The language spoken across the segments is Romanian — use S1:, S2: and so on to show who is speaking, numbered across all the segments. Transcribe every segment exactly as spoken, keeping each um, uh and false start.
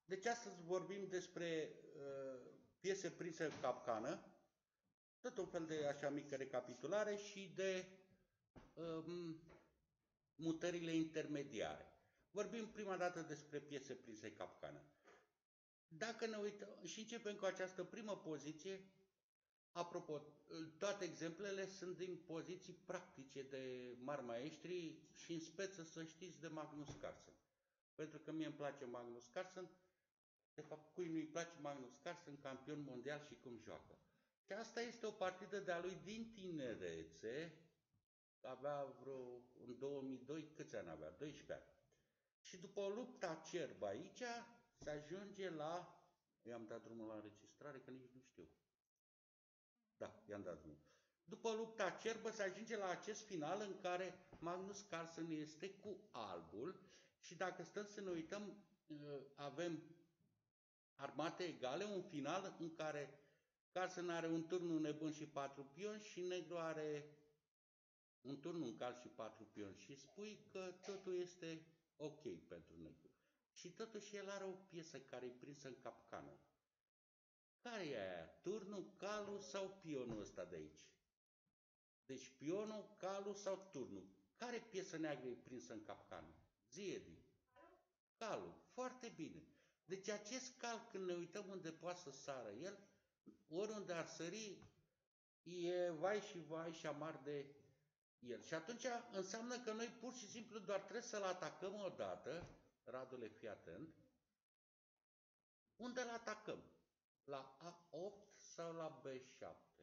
S1: Deci astăzi vorbim despre uh, piese prinse în capcană, tot un fel de așa mică recapitulare și de um, mutările intermediare. Vorbim prima dată despre piese prinse în capcană. Dacă ne uităm și începem cu această primă poziție, apropo, toate exemplele sunt din poziții practice de mari maestri și în speță să știți de Magnus Carlsen. Pentru că mie îmi place Magnus Carlsen. De fapt, cui nu-i place Magnus Carlsen, campion mondial și cum joacă. Și asta este o partidă de-a lui din tinerețe, avea vreo, în două mii doi, câți ani avea? doisprezece ani. Și după o luptă acerbă aici, se ajunge la, i-am dat drumul la înregistrare, că nici nu știu. Da, i-am dat drumul. După lupta acerbă se ajunge la acest final în care Magnus Carlsen este cu albul și dacă stăm să ne uităm, avem armate egale, un final în care Carlsen are un turn nebun și patru pioni și negru are un turn un cal și patru pioni și spui că totul este ok pentru negru. Și totuși el are o piesă care e prinsă în capcană. Care e aia? Turnul, calul sau pionul ăsta de aici? Deci pionul, calul sau turnul? Care piesă neagră e prinsă în capcană? Zi, Edi. Calul. Foarte bine. Deci acest cal, când ne uităm unde poate să sară el, oriunde ar sări, e vai și vai și amar de el. Și atunci înseamnă că noi pur și simplu doar trebuie să-l atacăm odată. Radule, fii atent. Unde îl atacăm? La A opt sau la B șapte?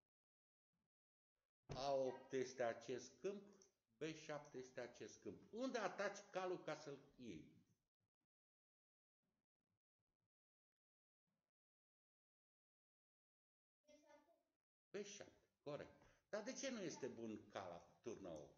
S1: A opt este acest câmp, B șapte este acest câmp. Unde ataci calul ca să-l iei? B șapte, corect. Dar de ce nu este bun cal turna opt?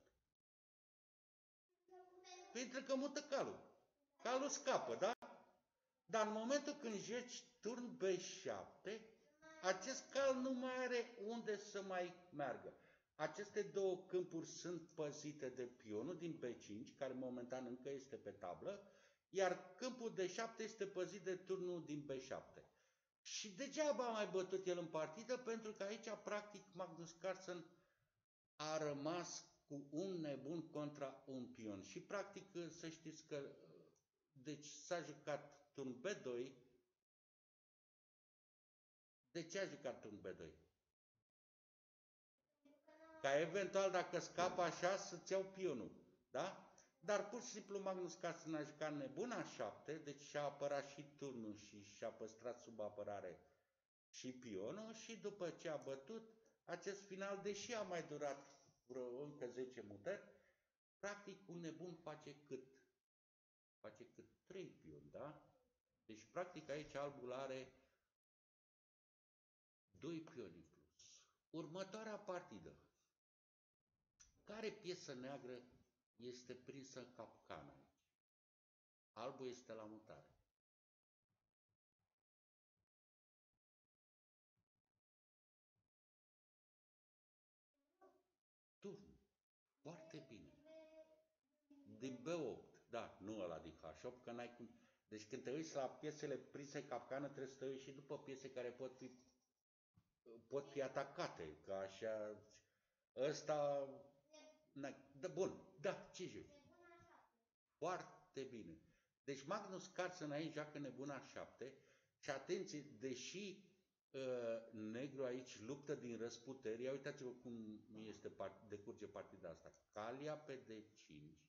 S1: Pentru că mută calul. Calul scapă, da? Dar în momentul când joci turn B șapte, acest cal nu mai are unde să mai meargă. Aceste două câmpuri sunt păzite de pionul din B cinci, care momentan încă este pe tablă, iar câmpul D șapte este păzit de turnul din B șapte. Și degeaba a mai bătut el în partidă, pentru că aici, practic, Magnus Carlsen a rămas cu un nebun contra un pion. Și, practic, să știți că, deci s-a jucat turn B doi. De ce a jucat turn B doi? Ca eventual, dacă scapă așa, să-ți iau pionul. Da? Dar pur și simplu Magnus Carlsen a jucat nebun A șapte, deci și-a apărat și turnul și și-a păstrat sub apărare și pionul și după ce a bătut acest final, deși a mai durat vreo încă zece mutări, practic un nebun face cât? Face cât trei pioni, da? Deci practic aici albul are doi pioni în plus. Următoarea partidă. Care piesă neagră este prinsă în capcană aici? Albul este la mutare. Turn. Foarte bine. Din B opt. Da, nu ăla din H opt, că n-ai cum. Deci când te uiți la piesele prinse în capcană, trebuie să te uiți și după piese care pot fi, pot fi atacate. Ca așa. Ăsta. Da, bun. Da, ce joci? Foarte bine. Deci Magnus Carlsen aici joacă nebun A șapte și atenție, deși uh, negru aici luptă din răsputeri, ia uitați-vă cum este part, decurge partida asta. Calia pe D cinci.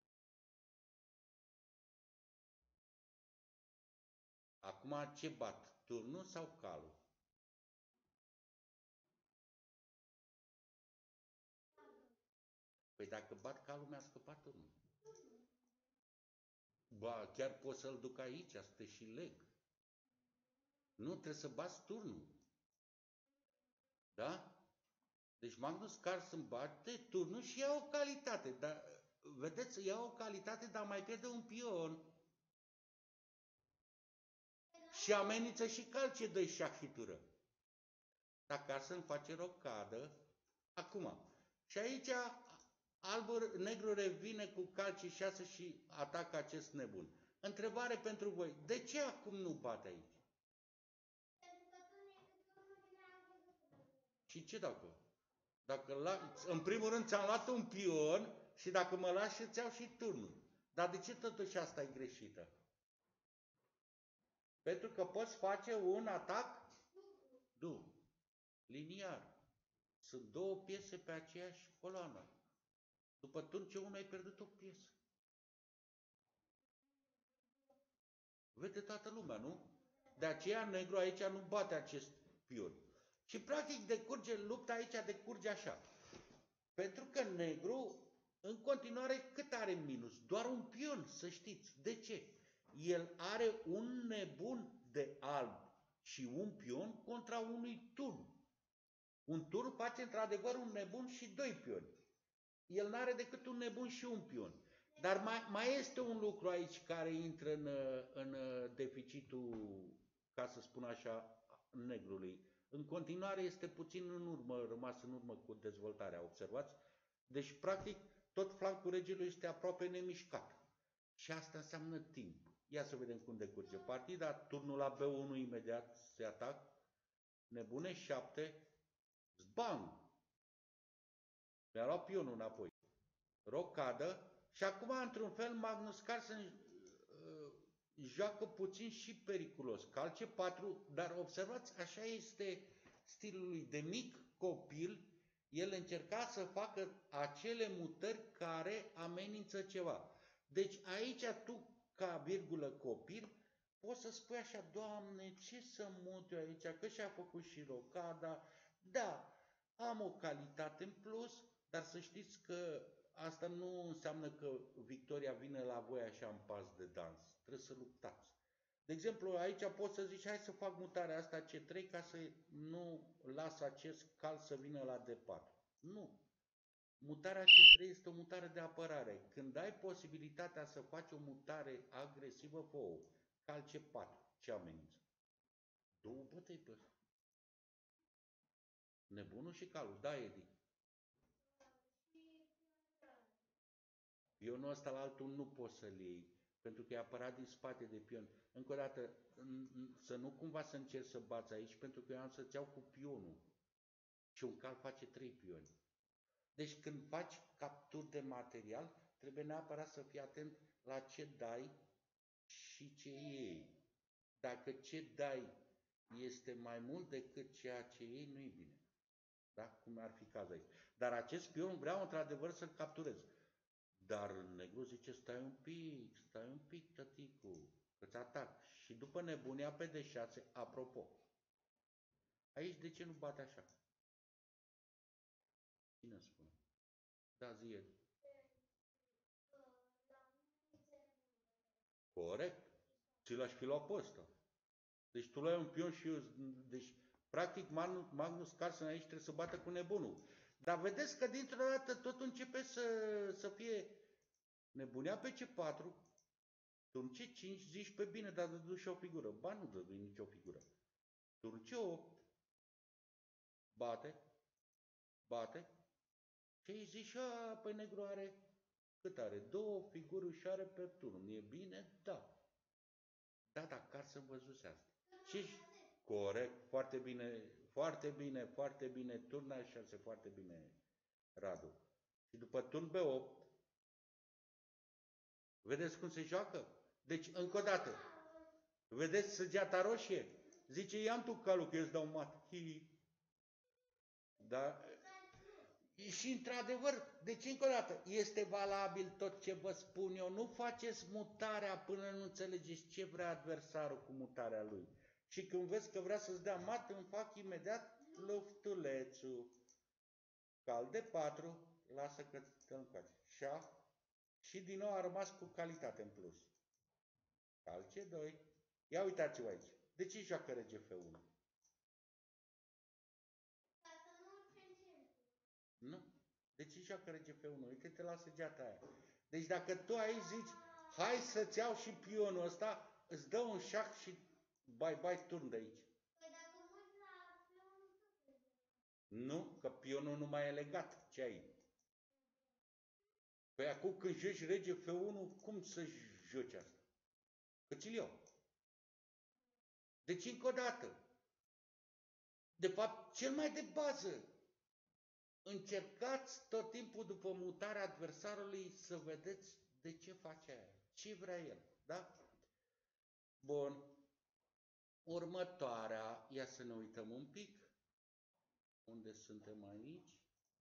S1: Acum ce bat? Turnul sau calul? Păi dacă bat calul, mi-a scăpat turnul. Ba, chiar pot să-l duc aici, să te și leg. Nu, trebuie să bați turnul. Da? Deci Magnus Carlsen bate turnul și ia o calitate. Dar, vedeți, ia o calitate, dar mai pierde un pion. Și amenință și calce de șahitură. Dar Carlsen face rocadă. Acum. Și aici albul negru revine cu calci șase și atacă acest nebun. întrebare pentru voi. De ce acum nu bate aici? Și ce dacă? Dacă la, în primul rând ți-am luat un pion și dacă mă lași îți iau și turnul. Dar de ce totuși asta e greșită? Pentru că poți face un atac? Nu. Liniar. Sunt două piese pe aceeași coloană. După turn ce unu ai pierdut o piesă. Vede toată lumea, nu? De aceea negru aici nu bate acest pion. Și practic decurge, lupta aici decurge așa. Pentru că negru în continuare cât are minus? Doar un pion, să știți. De ce? El are un nebun de alb și un pion contra unui turn. Un turn face într-adevăr un nebun și doi pioni. El nu are decât un nebun și un pion. Dar mai, mai este un lucru aici care intră în, în deficitul, ca să spun așa, negrului. În continuare este puțin în urmă, rămas în urmă cu dezvoltarea, observați? Deci, practic, tot flancul regelui este aproape nemișcat. Și asta înseamnă timp. Ia să vedem cum decurge partida. Turnul la B unu imediat se atac. Nebune șapte. Zbang! Mi-a luat pionul înapoi. Rocadă. Și acum, într-un fel, Magnus Carlsen uh, joacă puțin și periculos. Calce patru, dar observați, așa este stilul lui. De mic copil, el încerca să facă acele mutări care amenință ceva. Deci aici tu, ca virgulă copil, poți să spui așa, Doamne, ce să mut eu aici, că și-a făcut și rocada. Da, am o calitate în plus, dar să știți că asta nu înseamnă că victoria vine la voi așa în pas de dans. Trebuie să luptați. De exemplu, aici poți să zici, hai să fac mutarea asta C trei ca să nu las acest cal să vină la D patru. Nu. Mutarea C trei este o mutare de apărare. Când ai posibilitatea să faci o mutare agresivă, fă-o. Cal C patru. Ce amenință? Două bătăi pe ăsta. Nebunul și calul. Da, Edi. Pionul ăsta la altul nu poți să-l iei, pentru că e apărat din spate de pion. Încă o dată, să nu cumva să încerci să bați aici, pentru că eu am să-ți iau cu pionul. Și un cal face trei pioni. Deci când faci capturi de material, trebuie neapărat să fii atent la ce dai și ce iei. Dacă ce dai este mai mult decât ceea ce iei, nu e bine. Da? Cum ar fi cazul aici. Dar acest pion vreau într-adevăr să-l capturez. Dar negru zice, stai un pic, stai un pic, tăticu, că-ți atac. Și după nebunia pe D șase, apropo, aici de ce nu bate așa? Cine spune? Da, zi. Corect. Ți l-aș fi luat pe ăsta. Deci tu luai un pion și eu... Deci, practic, Magnus Carlsen aici trebuie să bată cu nebunul. Dar vedeți că dintr-o dată tot începe să, să fie nebunia pe C patru, turn C cinci, zici pe bine, dar dădu și o figură. Ba, nu dădu nicio figură. Turn C opt, bate, bate, și îi zici, a, păi negru are, cât are? Două figuri și are pe turn. E bine? Da. Da, da, Carlsen văzuse asta. Și corect, foarte bine, foarte bine, foarte bine, turn A șase, foarte bine, Radu. Și după turn B opt, vedeți cum se joacă? Deci, încă o dată, vedeți săgeata roșie? Zice, ia-mi tu calul că eu îți dau mat. Hi. Da? Și într-adevăr, deci încă o dată, este valabil tot ce vă spun eu. Nu faceți mutarea până nu înțelegeți ce vrea adversarul cu mutarea lui. Și când vezi că vrea să-ți dea mat, îmi fac imediat luftulețul. Cal de patru, lasă că te încoace. Șah. Și din nou a rămas cu calitate în plus. Cal C doi. Ia uitați-vă aici. De ce joacă rege F unu? Nu. De ce joacă rege F unu? Uite-te la săgeata aia. Deci dacă tu aici zici, hai să-ți iau și pionul ăsta, îți dă un șah și bye-bye turn de aici. Nu, că pionul nu mai e legat. Ce ai? Păi acum când joci rege F unu, cum să joci asta? Căciliu. Deci, încă o dată, de fapt, cel mai de bază, încercați tot timpul după mutarea adversarului să vedeți de ce face aia, ce vrea el, da? Bun. Următoarea, ia să ne uităm un pic. Unde suntem aici?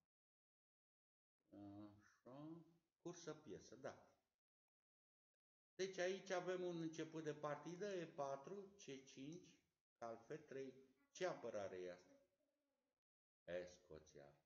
S1: Așa. Cursă piesă, da. Deci aici avem un început de partidă, E patru, C cinci, cal F trei. Ce apărare e asta? E Scoția.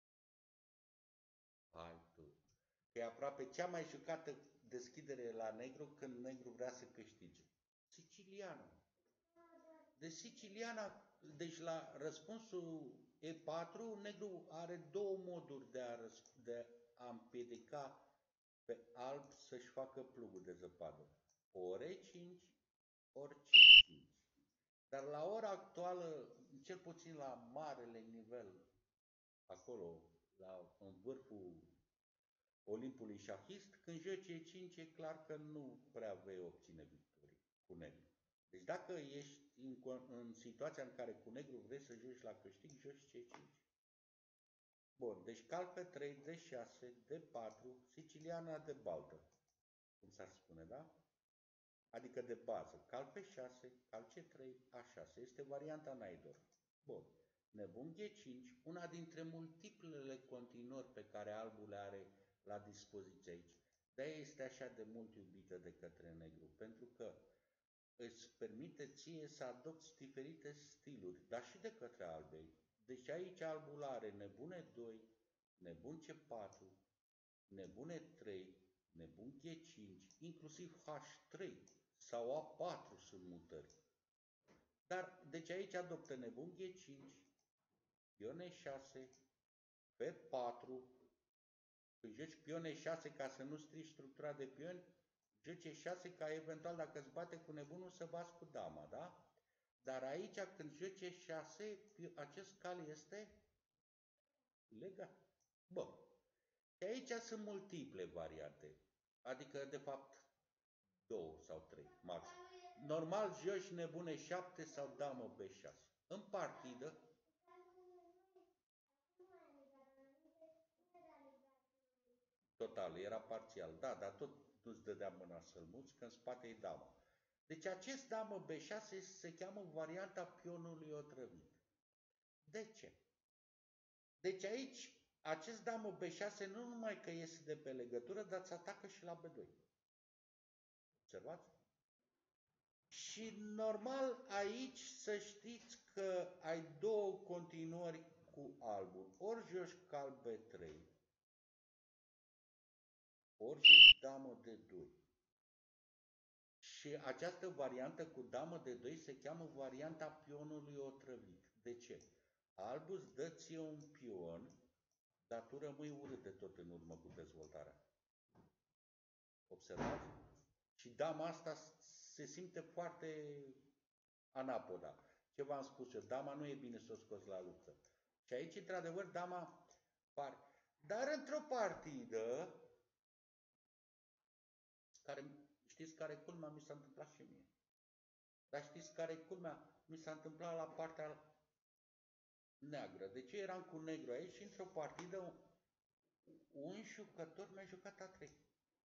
S1: Hai tu. Că e aproape cea mai jucată deschidere la negru când negru vrea să câștige. Siciliana. De siciliana, deci la răspunsul E patru, negru are două moduri de a, de a împiedica pe alb să-și facă plugul de zăpadă. Ori E cinci, ori C cinci. Dar la ora actuală, cel puțin la marele nivel, acolo, la, în vârful Olimpului șahist, când joci E cinci, e clar că nu prea vei obține victorii cu negru. Deci dacă ești în, în situația în care cu negru vrei să joci la câștig, joci C cinci. Bun, deci cal F trei, D șase, D patru, siciliana de baltă, cum s-ar spune, da? Adică de bază, cal F șase, cal C trei, A șase, este varianta Naidor. Bun, nebun G cinci, una dintre multiplele continuări pe care albul le are la dispoziție aici. De-aia este așa de mult iubită de către negru, pentru că îți permite ție să adopți diferite stiluri, dar și de către albei. Deci aici albul are nebune doi, nebun C patru, nebune trei, nebun G cinci, inclusiv H trei sau A patru sunt mutări. Dar, deci aici adoptă nebun G cinci, pion E șase, F patru, când joci pion E șase ca să nu strici structura de pion, joci E șase ca eventual dacă îți bate cu nebunul să bați cu dama, da? Dar aici când joci E șase, acest cal este legat. Bun. Și aici sunt multiple variante. Adică, de fapt, două sau trei, maxim. Normal, joci nebun E șapte sau damă B șase. În partidă, total, era parțial. Da, dar tot nu-ți dădea mâna să-l muți, că în spate e damă. Deci acest damă B șase se cheamă varianta pionului otrăvit. De ce? Deci aici, acest damă B șase nu numai că iese de pe legătură, dar îți atacă și la B doi. Observați? Și normal aici să știți că ai două continuări cu albul. Ori joci cal B trei, ori joci damă D doi. Și această variantă cu damă D doi se cheamă varianta pionului otrăvit. De ce? Albul îți dă ție un pion, dar tu rămâi urât de tot în urmă cu dezvoltarea. Observați? Și dama asta se simte foarte anapoda. Ce v-am spus eu? Dama nu e bine să o scoți la luptă. Și aici, într-adevăr, dama pare. Dar într-o partidă, care, știți care culmea mi s-a întâmplat și mie. Dar știți care culmea mi s-a întâmplat la partea neagră. De ce eram cu negru aici și într-o partidă un jucător mi-a jucat A trei.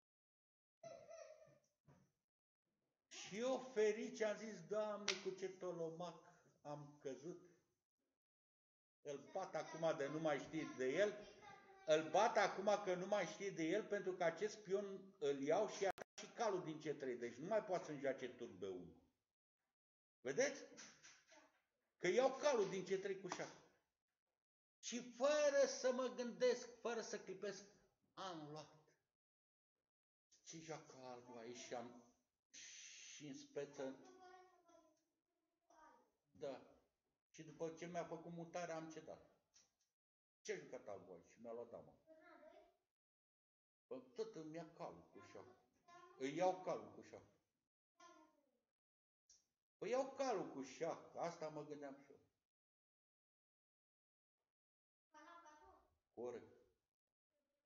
S1: Și eu ferice am zis, Doamne, cu ce tolomac am căzut. Îl bat acum de nu mai știe de el. Îl bat acum că nu mai știe de el pentru că acest pion îl iau și atac și calul din C trei. Deci nu mai poate să înjoace tur B unu. Vedeți? Că iau calul din C trei cu șah. Și fără să mă gândesc, fără să clipesc, am luat. Ce joacă albul aici și am și în speță. Da. Și după ce mi-a făcut mutarea am cedat. Ce jucat albul aici? Și mi-a luat dama. Bă, tot îmi ia calul cu șah. Îi iau calul cu șah. Păi iau calul cu șah. Asta mă gândeam și eu. Corect.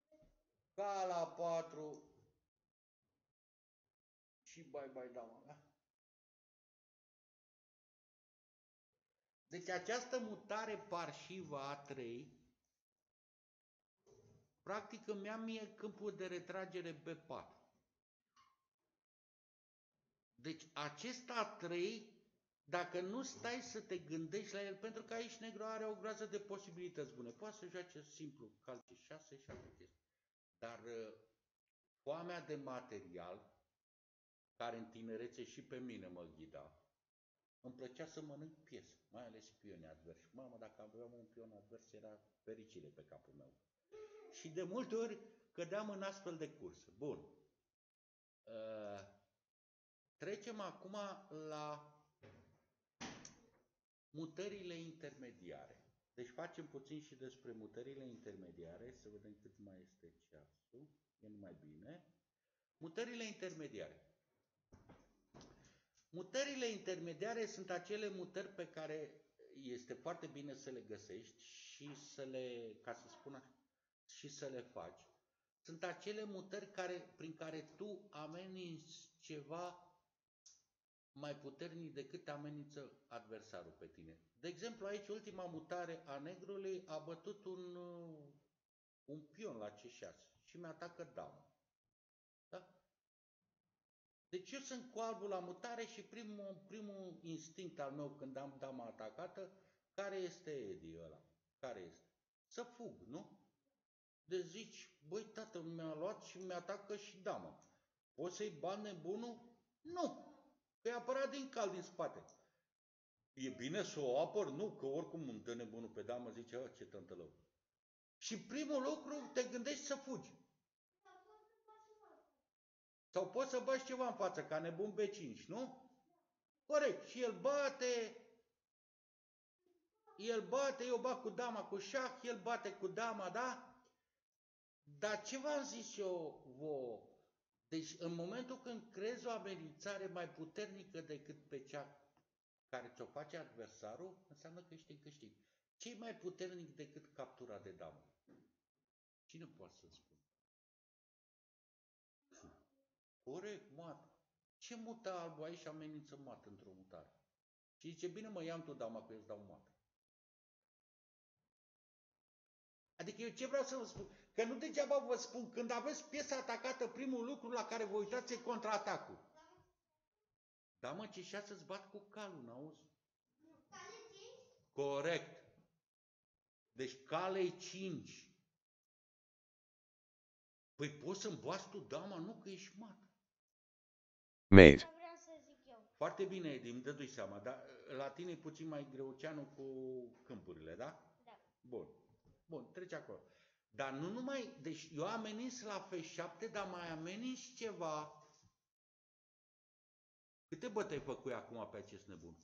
S1: Cal A patru. Și bye bye dama. Deci această mutare parșivă a trei, practic îmi ia mie câmpul de retragere B patru. Deci acest A trei, dacă nu stai să te gândești la el, pentru că aici negru are o groază de posibilități bune. Poate să joace simplu, cal C șase și alte chestii. Dar uh, foamea de material, care în tinerețe și pe mine mă ghida, îmi plăcea să mănânc piese, mai ales pioni adversi. Mamă, dacă aveam un pion advers, era fericire pe capul meu. Și de multe ori cădeam în astfel de curse. Bun. Uh, trecem acum la mutările intermediare. Deci facem puțin și despre mutările intermediare, să vedem cât mai este ceasul. E mai bine. Mutările intermediare. Mutările intermediare sunt acele mutări pe care este foarte bine să le găsești și să le, ca să spun așa, și să le faci. Sunt acele mutări care, prin care tu ameninți ceva mai puternic decât amenință adversarul pe tine. De exemplu, aici ultima mutare a negrului a bătut un, un pion la C șase și mi-atacă dama. Da? Deci eu sunt cu albul la mutare și primul, primul instinct al meu când am dama atacată, care este Edi ăla? Care este? Să fug, nu? Deci zici, băi, tată, mi-a luat și mi-atacă și dama. Poți să-i bani nebunul? Nu! Că e apărat din cal din spate. E bine să o apăr? Nu, că oricum îmi dă nebunul pe damă, zice, ce tântălău. Și primul lucru, te gândești să fugi. Sau poți să bagi ceva în față, ca nebun B cinci, nu? Corect. Și el bate, el bate, eu bat cu dama cu șah, el bate cu dama, da? Dar ce v-am zis eu vouă? Deci în momentul când crezi o amenințare mai puternică decât pe cea care ți-o face adversarul, înseamnă că ești în câștig. Ce-i mai puternic decât captura de damă? Cine poate să spun? Corect, mat. Ce mută albul aici amenință mat într-o mutare? Și zice, bine mă, ia-mi tu dama, că eu îți dau mat. Adică eu ce vreau să vă spun? Că nu degeaba vă spun, când aveți piesa atacată, primul lucru la care vă uitați e contraatacul. Da, mă, ce șase îți bat cu calul, n-auzi? Corect. Deci cale cinci. Păi poți să-mi bați tu dama? Nu, că ești mat.
S2: Mate.
S1: Foarte bine, Edi, îmi dădui seama, dar la tine e puțin mai greuceanul cu câmpurile, da?
S3: Da.
S1: Bun. Bun, trece acolo. Dar nu numai, deci eu ameninț la F șapte, dar mai ameninț ceva. Câte bătăi făcui acum pe acest nebun?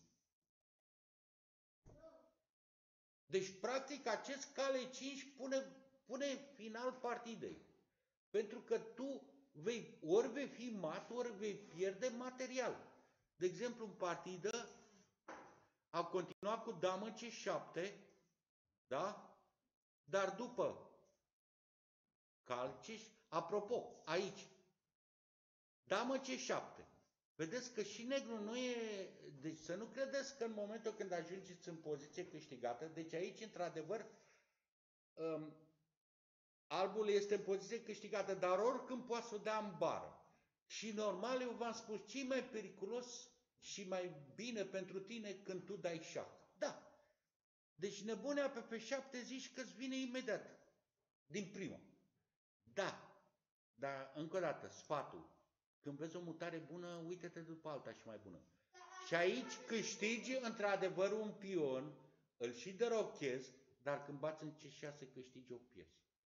S1: Deci, practic, acest cale cinci pune, pune final partidei. Pentru că tu vei, ori vei fi mat, ori vei pierde material. De exemplu, în partidă a continuat cu damă C șapte, da? Dar după calciș, apropo, aici, damă C șapte. Vedeți că și negru nu e... Deci să nu credeți că în momentul când ajungeți în poziție câștigată, deci aici, într-adevăr, um, albul este în poziție câștigată, dar oricând poate să o dea în bară. Și normal, eu v-am spus, ce mai periculos și mai bine pentru tine când tu dai șah. Da. Deci nebunea pe F șapte zici că îți vine imediat. Din prima. Da. Dar, încă o dată, sfatul. Când vezi o mutare bună, uite-te după alta și mai bună. Și aici câștigi, într-adevăr, un pion, îl și derochezi, dar când bați în C șase, câștigi o piesă.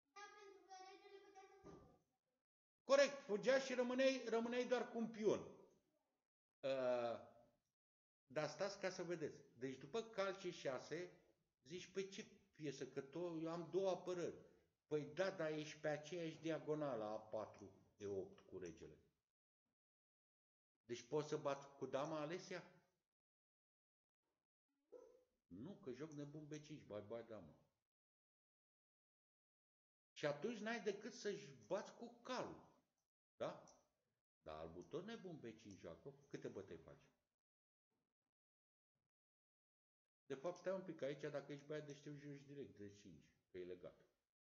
S1: Corect, fugea și rămâneai, rămâneai doar cu un pion. Uh, dar stați ca să vedeți. Deci după cal C șase, zici, păi ce piesă, că tot, eu am două apărări. Păi da, dar ești pe aceeași diagonală A patru, E opt cu regele. Deci poți să bați cu dama Alesia? Nu, că joc nebun B cinci, bai, bai, damă. Și atunci n-ai decât să-și bați cu calul. Da? Dar albul tot nebun B cinci joacă. Câte bătăi faci? De fapt, stai un pic, aici dacă ești băiat deștept, joci direct de cinci, că e legat.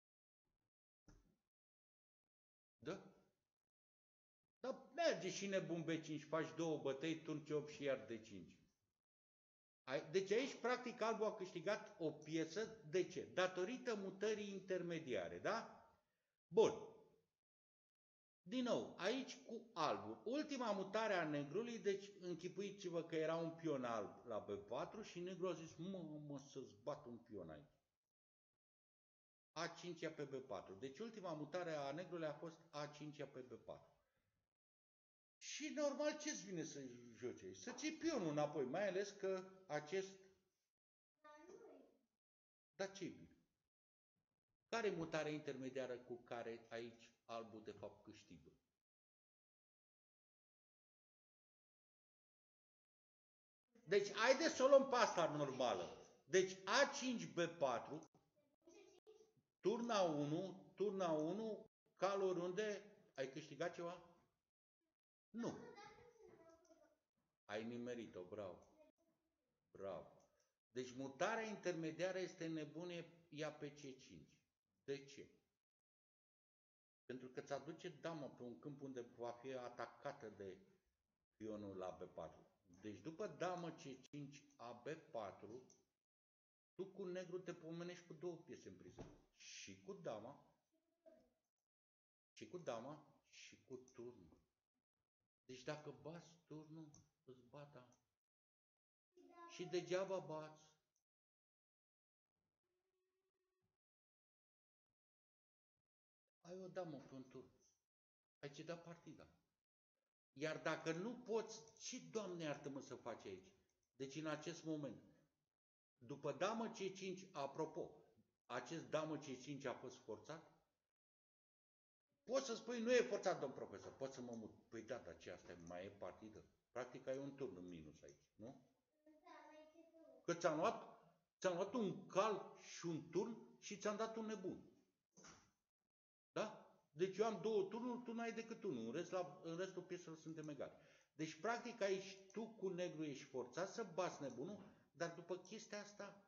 S1: Da? Dar merge și nebun B cinci, faci două bătăi, turn C opt și iar D cinci. Deci aici, practic, albul a câștigat o piesă. De ce? Datorită mutării intermediare, da? Bun. Din nou, aici cu albul. Ultima mutare a negrului, deci închipuiți-vă că era un pion alb la B patru și negru a zis, mă, mă, să-ți bat un pion aici. A cinci pe B patru. Deci ultima mutare a negrului a fost A cinci pe B patru. Și normal ce-ți vine să joci aici? Să ții pionul înapoi, mai ales că acest... Dar ce-i bine? Care e mutarea intermediară cu care aici albul de fapt câștigă? Deci haideți să o luăm pe asta normală. Deci A cinci B patru, turna unu, turna unu, cal oriunde, ai câștigat ceva? Nu. Ai nimerit-o, bravo. Bravo. Deci mutarea intermediară este nebunie, ea pe C cinci. De ce? Pentru că îți aduce dama pe un câmp unde va fi atacată de pionul la B patru. Deci după damă C cinci A B patru, tu cu negru te pomenești cu două piese în priză. Și cu dama, și cu dama, și cu turnul. Deci dacă bați turnul, îți bat dama. Și degeaba bați. Ai o damă pe un turn. Ai cedat partida. Iar dacă nu poți, ce, Doamne iartă-mă, să faci aici? Deci în acest moment, după damă C cinci, apropo, acest damă C cinci a fost forțat? Poți să spui, nu e forțat, domn profesor, poți să mă mut. Păi da, dar ce, asta mai e partidă? Practic ai un turn în minus aici, nu? Că ți-am luat, ți-am luat un cal și un turn și ți-am dat un nebun. Da? Deci eu am două turnuri, tu n-ai decât unul, în, rest la, în restul pieselor suntem egali. Deci practic aici tu cu negru ești forțat să bați nebunul, dar după chestia asta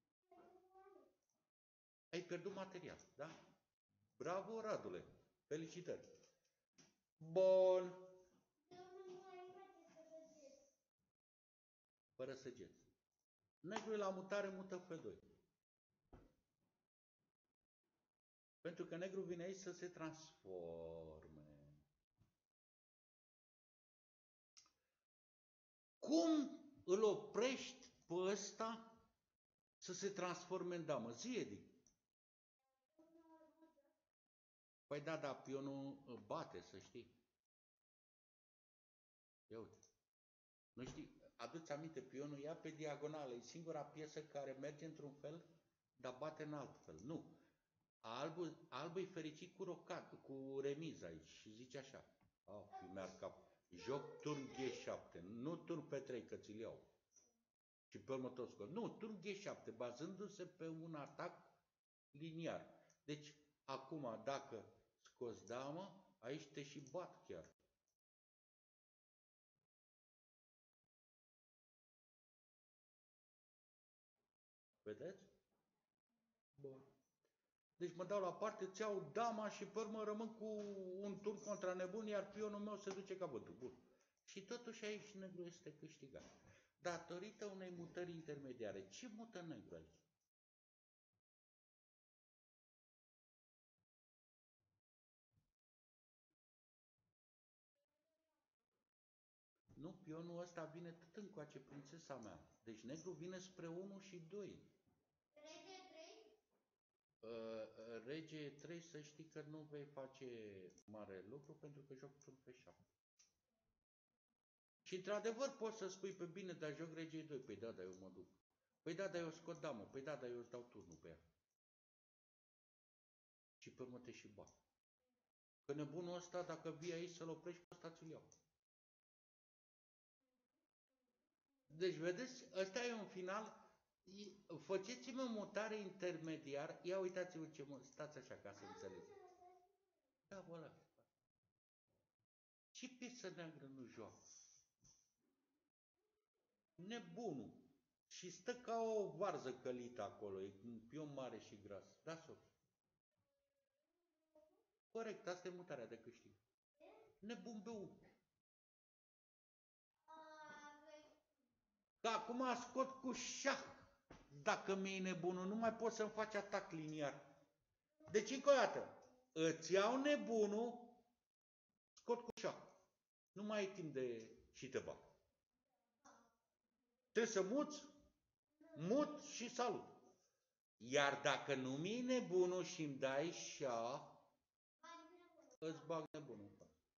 S1: ai pierdut material, da? Bravo, Radule! Felicitări! Bun! Fără săgeți. Negru la mutare mută F doi. Pentru că negru vine aici să se transforme. Cum îl oprești pe ăsta să se transforme în damă? Zi, Edi. Păi da, da, pionul bate, să știi. Ia uite. Nu știi, adu-ți aminte, pionul ia pe diagonală, e singura piesă care merge într-un fel, dar bate în alt fel. Nu. Albul, albul e fericit cu rocat, cu remiză aici și zice așa. Oh, mi-ar cap. Joc turn G șapte, nu turn P trei, că ți-l iau. Și pe următor scor. Nu, turn G șapte, bazându-se pe un atac liniar. Deci, acum, dacă scoți damă, aici te și bat chiar. Vedeți? Bun. Deci mă dau la parte, îți iau dama și pe urmă rămân cu un turn contra nebun, iar pionul meu se duce ca vântul. Bun. Și totuși aici negru este câștigat. Datorită unei mutări intermediare. Ce mută negru aici? Nu, pionul ăsta vine tot încoace, prințesa mea. Deci negru vine spre unu și doi.
S3: Rege trei?
S1: Uh, rege trei, să știi că nu vei face mare lucru pentru că joc turn pe șapte. Și într-adevăr poți să spui pe bine, dar joc rege doi. Păi da, dar eu mă duc. Păi da, dar eu scot damă. Păi da, dar eu îți dau turnul pe ea. Și pe urmă te și bat. Că nebunul ăsta, dacă vii aici să-l oprești, pe ăsta ți-l iau. Deci, vedeți, ăsta e un final. Faceți-mă mutare intermediar. Ia uitați-vă ce mă... Stați așa ca să înțelegeți. Da, voilà. Ce piesă neagră nu joacă? Nebunul. Și stă ca o varză călită acolo, e un pion mare și gras. Da, Sofie? Corect, asta e mutarea de câștig. Nebun beu. Că acum scot cu șah. Dacă mi-e nebunul, nu mai poți să-mi faci atac liniar. Deci, încă o dată, îți iau nebunul, scot cu șah. Nu mai ai timp de și te bag. Trebuie să muți, mut și salut. Iar dacă nu mi-e nebunul și îmi dai șah, îți bag nebunul.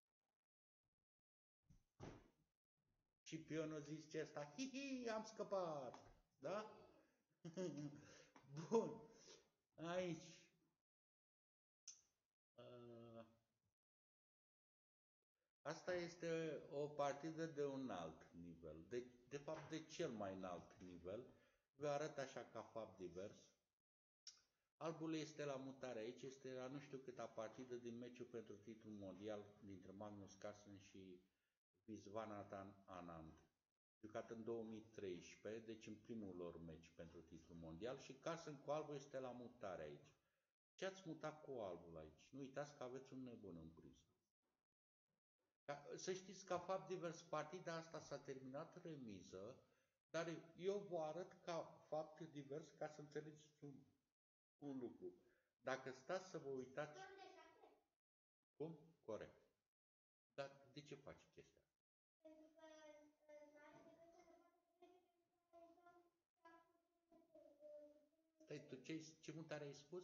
S1: Și pionul zice asta, hi, hi, am scăpat. Da? Bun. Aici. Uh, Asta este o partidă de un alt nivel. De, de fapt, de cel mai înalt nivel. Vă arăt așa ca fapt divers. Albul este la mutare aici, este la nu știu câta partidă din meciul pentru titlul mondial dintre Magnus Carlsen și Viswanathan Anand. Jucat în două mii treisprezece, deci în primul lor meci pentru titlul mondial și Carlsen cu albul este la mutare aici. Ce ați mutat cu albul aici? Nu uitați că aveți un nebun în priză. Ca, să știți că fapt divers, partida asta s-a terminat remiză, dar eu vă arăt ca fapt divers ca să înțelegeți un, un lucru. Dacă stați să vă uitați... Cum? Corect. Dar de ce faci chestia? Stai, tu ce, ce mutare ai spus?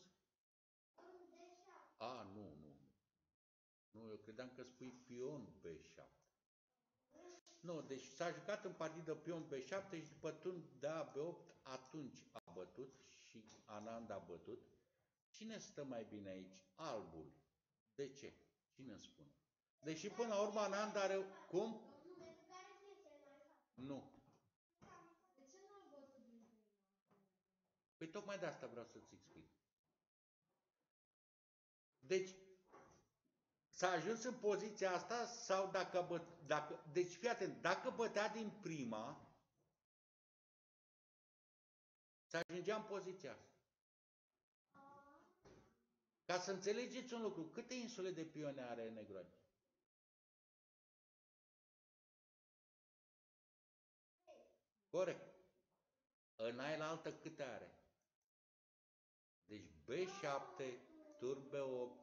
S1: A, nu, nu. Nu, eu credeam că spui pion B șapte. Nu, deci s-a jucat în partidă pion B șapte și după turn de A B opt, atunci a bătut și Anand a bătut. Cine stă mai bine aici? Albul. De ce? Cine îmi spune? Deși până la urmă Anand are... Cum? Nu. Păi tocmai de asta vreau să-ți explic. Deci, s-a ajuns în poziția asta sau dacă, bă, dacă deci fii atent, dacă bătea din prima, se ajungea în poziția asta. Ca să înțelegeți un lucru, câte insule de pione are negru aici? Corect. În aia altă câte are? Deci B șapte, tur B opt.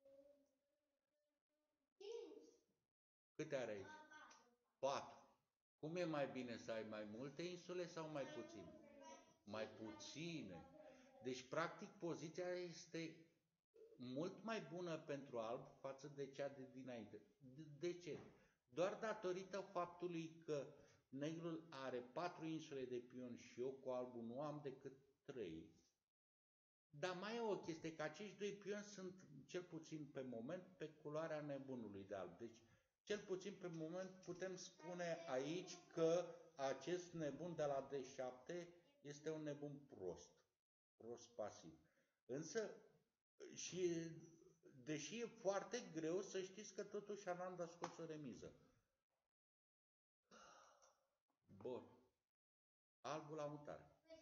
S1: Câte are aici? patru. Cum e mai bine să ai mai multe insule sau mai puține? Mai puține. Deci, practic, poziția este mult mai bună pentru alb față de cea de dinainte. De ce? Doar datorită faptului că negrul are patru insule de pion și eu cu albul nu am decât trei. Dar mai e o chestie, că acești doi pioni sunt, cel puțin pe moment, pe culoarea nebunului de alb. Deci, cel puțin pe moment, putem spune aici că acest nebun de la D șapte este un nebun prost. Prost pasiv. Însă, și deși e foarte greu, să știți că totuși Anand a scos o remiză. Bun. Albul la mutare.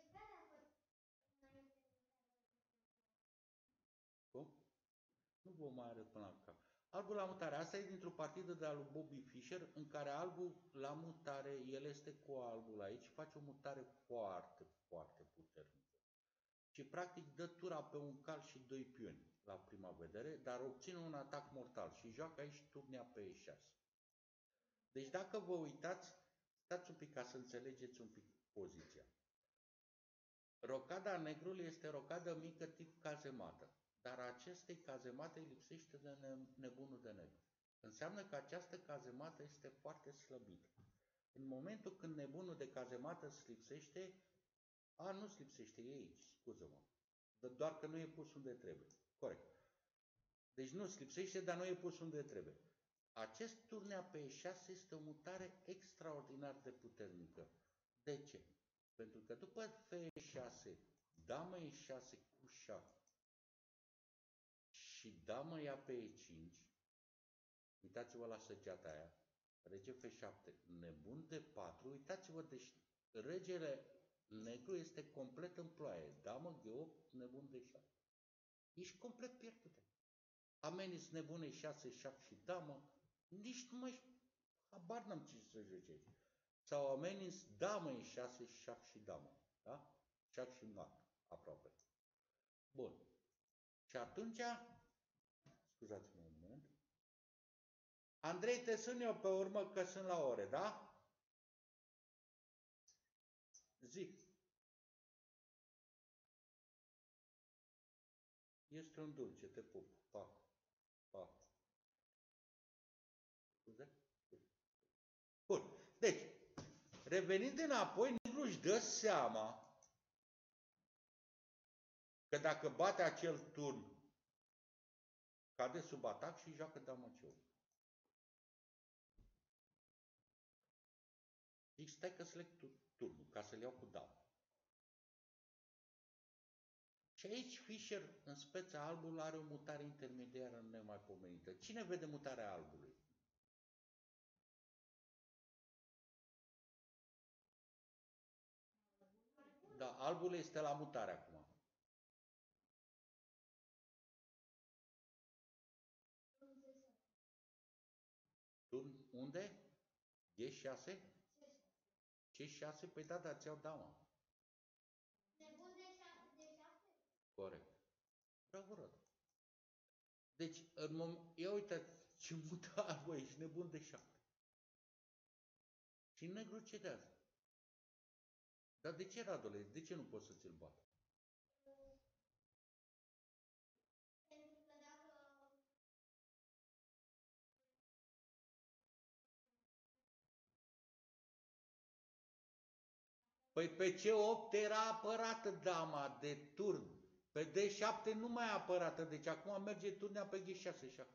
S1: Cum? Nu vă mai arăt până la cap. Albul la mutare. Asta e dintr-o partidă de al lui Bobby Fischer, în care albul la mutare, el este cu albul aici, face o mutare foarte, foarte puternică. Și practic dă tura pe un cal și doi pioni la prima vedere, dar obține un atac mortal și joacă aici turnea pe E șase. Deci dacă vă uitați, stați un pic ca să înțelegeți un pic poziția. Rocada negrului este rocadă mică tip cazemată, dar acestei cazemate îi lipsește de nebunul de negru. Înseamnă că această cazemată este foarte slăbită. În momentul când nebunul de cazemată îți lipsește, a, nu-ți lipsește, e aici, scuză-mă. Doar că nu e pus unde trebuie. Corect. Deci nu-ți lipsește, dar nu e pus unde trebuie. Acest turnea pe E șase este o mutare extraordinar de puternică. De ce? Pentru că după F E șase, damă E șase cu șah și damă ia pe E cinci, uitați-vă la săgeata aia, rege F șapte, nebun de patru, uitați-vă, deci regele Negru este complet în ploaie. Damă, G opt, nebun de șapte. Ești complet pierdut. Ameninți nebune șase, șah și damă. Nici nu mai... Habar n-am ce să joci aici. Sau ameninți damă în șase, șah și damă. Da? Șah și mat. Aproape. Bun. Și atunci... Scuzați-mă un moment. Andrei, te sun eu pe urmă că sunt la ore, da? Zi. Este un dulce, te pup. Pa. Pa. Scuze? Bun. Deci, revenind înapoi, Negru își dă seama că dacă bate acel turn, cade sub atac și joacă damă C opt. Zic, stai că să leg turnul, ca să-l iau cu damă. Și aici Fischer, în speța albul, are o mutare intermediară nemaipomenită. Cine vede mutarea albului? Da, albul este la mutare acum. Turn unde? G șase? C șase? Păi da, dar ți-au dama.
S3: Nebun de șapte?
S1: Corect. Bravo, Rod. Deci, în moment, ia uite ce mută albul, ești nebun de șapte. Și Negru cedează. Dar de ce, Radule? De ce nu poți să ți-l bată?
S3: Pentru că dacă...
S1: Păi pe C opt era apărată dama de turn. Pe D șapte nu mai e apărată, deci acum merge turnea pe G șase și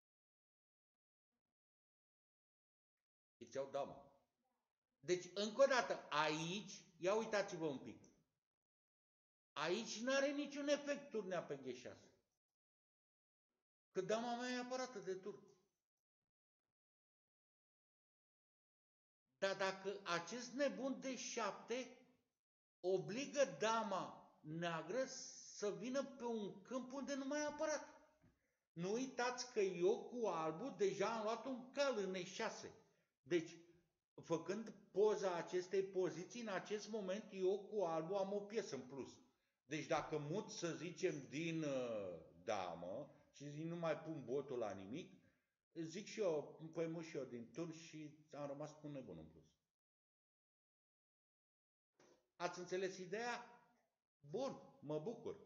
S1: și ți-au dama. Deci, încă o dată, aici, ia uitați-vă un pic. Aici nu are niciun efect turnea pe G șase. Că dama mea e apărată de turn. Dar dacă acest nebun de șapte obligă dama neagră să vină pe un câmp unde nu mai e apărat. Nu uitați că eu cu albul deja am luat un cal în E șase. Deci, făcând poza acestei poziții, în acest moment eu cu albul am o piesă în plus. Deci dacă mut, să zicem, din uh, damă și zic, nu mai pun botul la nimic, zic și eu, păi mut și eu din turn și am rămas cu un nebun în plus. Ați înțeles ideea? Bun, mă bucur.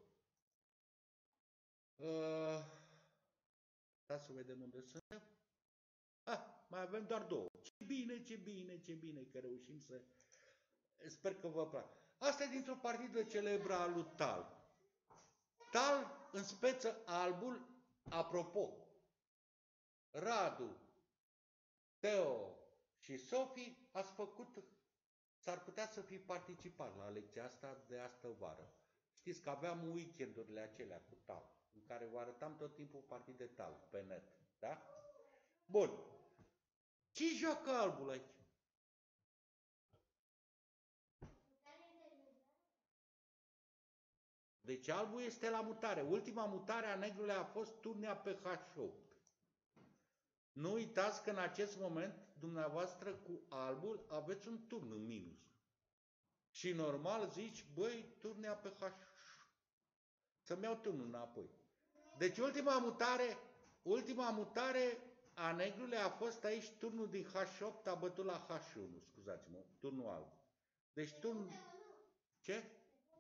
S1: Uh, da să vedem unde suntem. Ah, mai avem doar două. Ce bine, ce bine, ce bine că reușim să... Sper că vă plac. Asta e dintr-o partidă celebră a lui Tal. Tal în speță albul, apropo, Radu, Teo și Sofie ați făcut, s-ar putea să fi participat la lecția asta de astă vară. Știți că aveam weekendurile acelea cu Tal, în care vă arătam tot timpul partide Tal pe net. Da? Bun. Ce joacă albul aici? Deci albul este la mutare. Ultima mutare a Negrului a fost turnea pe H opt. Nu uitați că în acest moment, dumneavoastră cu albul aveți un turn în minus. Și normal zici, băi, turnea pe H. Să-mi iau turnul înapoi. Deci ultima mutare, ultima mutare a Negrului a fost aici turnul din H opt, a bătut la H unu, scuzați-mă, turnul alb. Deci turn... Ce?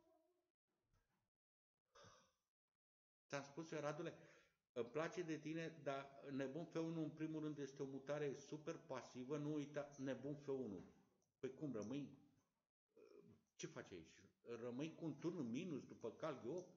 S1: Ți-am spus eu, Radule, îmi place de tine, dar nebun F unu în primul rând este o mutare super pasivă, nu uita, nebun F unu. Păi cum, rămâi? Ce faci aici? Rămâi cu un turn în minus după cal G opt?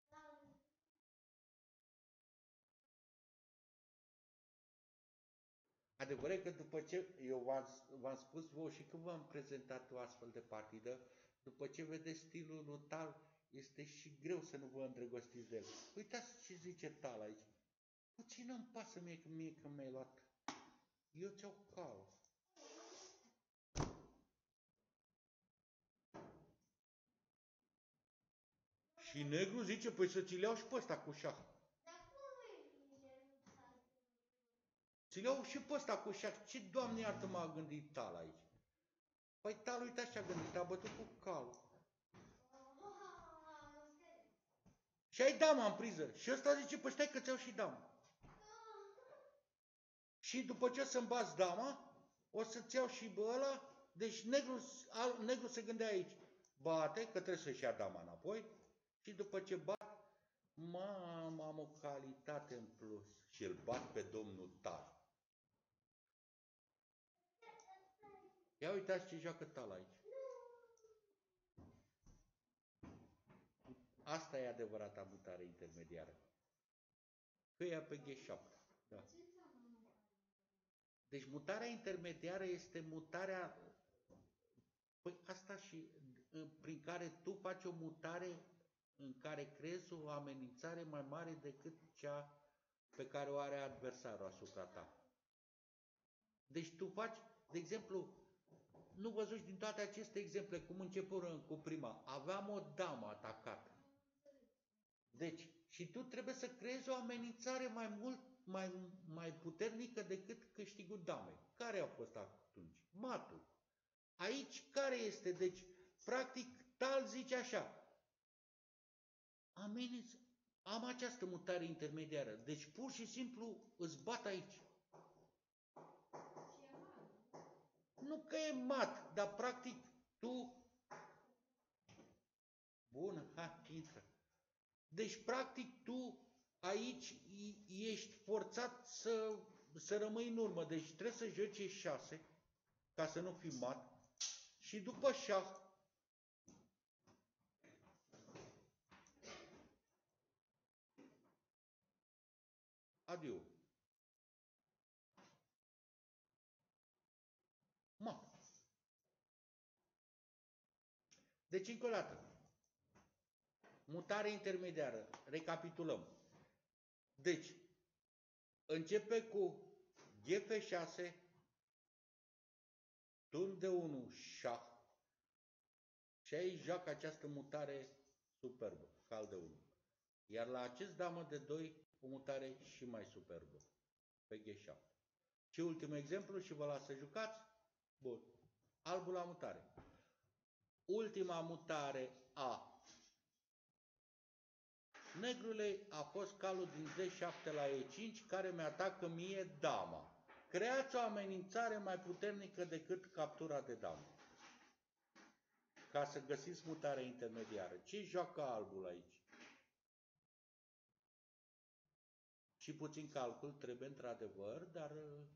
S1: Adevărat că după ce, eu v-am spus vouă și când v-am prezentat o astfel de partidă, după ce vedeți stilul lui Tal, este și greu să nu vă îndrăgostiți de el. Uitați ce zice Tal aici. Puțin îmi pasă mie că mie că mi-ai luat. Eu ți-au cal. Și negru zice, păi să ți le iau și pe ăsta cu șah.
S3: Dar cum e?
S1: Ți le iau și pe ăsta cu șah. Ce, Doamne iartă, m-a gândit tal aici? Păi tal, uite așa gândit, a bătut cu calul. Și ai dama în priză. Și ăsta zice, păi stai că ți-au și dama. Și după ce să-mi bați dama, o să-ți iau și bă ăla. Deci negru, al, negru se gândea aici. Bate, că trebuie să-și ia dama înapoi. Și după ce bat, mamă, am o calitate în plus. Și îl bat pe domnul tal. Ia uitați ce joacă tal aici. Asta e adevărata mutare intermediară. Hâia pe G șapte. Da. Deci mutarea intermediară este mutarea, păi asta și prin care tu faci o mutare în care creezi o amenințare mai mare decât cea pe care o are adversarul asupra ta. Deci tu faci, de exemplu, nu văzuși din toate aceste exemple cum începură cu prima. Aveam o damă atacată. Deci, și tu trebuie să creezi o amenințare mai mult, mai, mai puternică decât câștigul damei. Care a fost atunci? Matul. Aici care este? Deci, practic, tal zice așa. Ameninț, am această mutare intermediară. Deci, pur și simplu, îți bat aici. Nu că e mat, dar practic tu... Bună, ha, intră. Deci, practic, tu aici ești forțat să, să rămâi în urmă. Deci trebuie să joci șase, ca să nu fii mat. Și după șah, adiu. Mat. Deci, încă o dată. Mutare intermediară. Recapitulăm. Deci, începe cu G F șase, turn de unu, șah. Și aici joacă această mutare superbă, cal de unu. Iar la acest damă de doi, o mutare și mai superbă, pe G șapte. Și ultimul exemplu și vă las să jucați. Bun. Albul la mutare. Ultima mutare a negrului a fost calul din D șapte la E cinci, care mi-atacă mie dama. Creați o amenințare mai puternică decât captura de damă. Ca să găsiți mutarea intermediară. Ce joacă albul aici? Și puțin calcul trebuie într-adevăr, dar...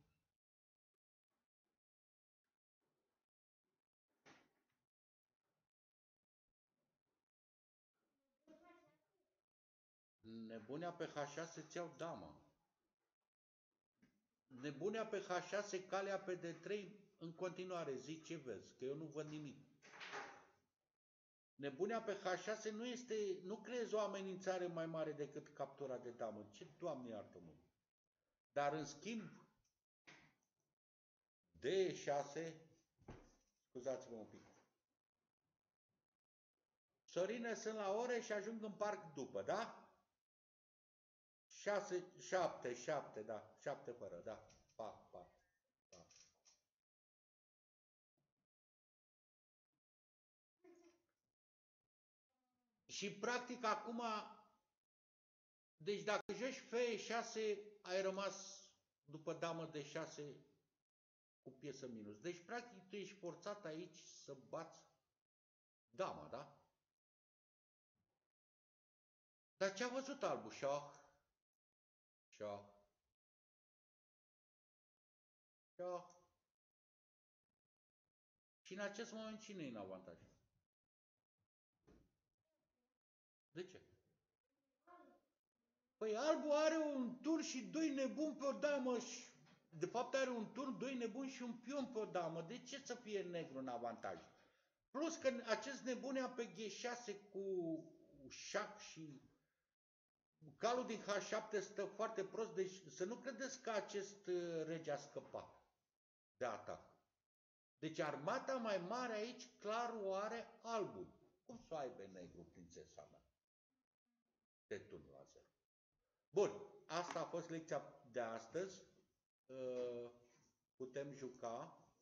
S1: Nebunea pe H șase îți iau dama. Nebunea pe H șase, calea pe D trei în continuare. Zic ce vezi, că eu nu văd nimic. Nebunea pe H șase nu este, nu creezi o amenințare mai mare decât captura de damă. Ce, Doamne iartă-mă! Dar în schimb, D șase, scuzați-mă un pic. Sorine, sunt la ore și ajung în parc după, da? șase, șapte, șapte, da, șapte fără, da, pac, pac, pac. Și practic acum, deci dacă joci F șase, ai rămas după damă de șase cu piesă minus. Deci practic tu ești forțat aici să bați dama, da? Dar ce a văzut albul? Șah, șah, șah. Și în acest moment cine e în avantaj? De ce? Păi albul are un turn și doi nebuni pe o damă și... De fapt are un turn, doi nebuni și un pion pe o damă. De ce să fie negru în avantaj? Plus că acest nebunea pe G șase cu șah și calul din H șapte stă foarte prost. Deci să nu credeți că acest rege a scăpat de atac. Deci armata mai mare aici clar o are albul. Cum să o aibă negru, prințesa mea? Trec unu la zero. Bun, asta a fost lecția de astăzi. Uh, Putem juca.